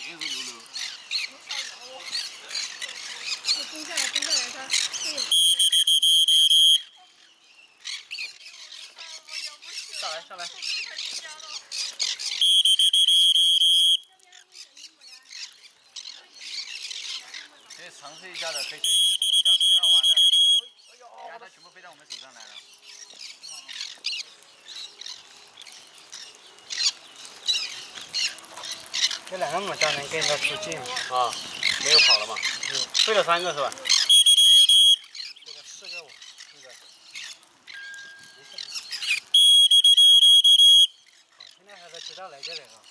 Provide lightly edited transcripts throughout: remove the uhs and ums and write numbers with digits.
也是溜溜。 我蹲下来，它会有。 上来。可以尝试一下的，可以随意互动一下，挺好玩的。你看它全部飞到我们手上来了。 这两个牡丹能跟它出镜啊，没有跑了嘛？飞了3个是吧？ 这个4个5，这个，没事。好，现在还是知道来这里了。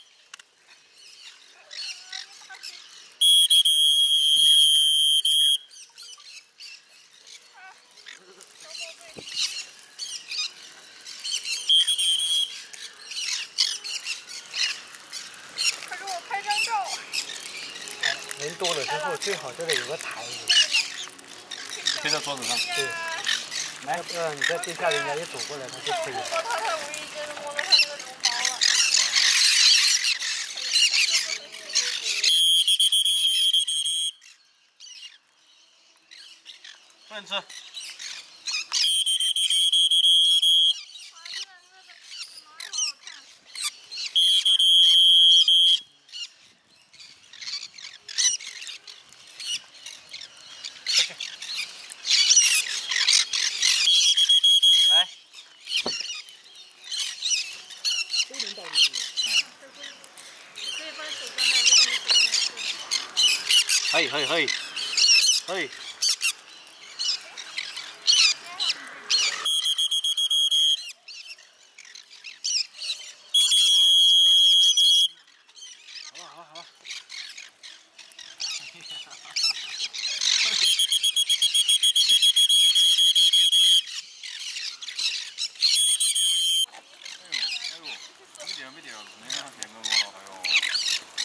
快给我拍张照。 人多了之后，最好这里有个台子。 推到桌子上。 对。来，要不然你在地下，人家一走过来，他就可以。 他太无意间摸到他那个绒毛了。 不能吃。来， 都能倒进去。 可以放手上卖，如果没手上可以。好吧。哎呦，没掉，没掉，那样太恶了，哎呦。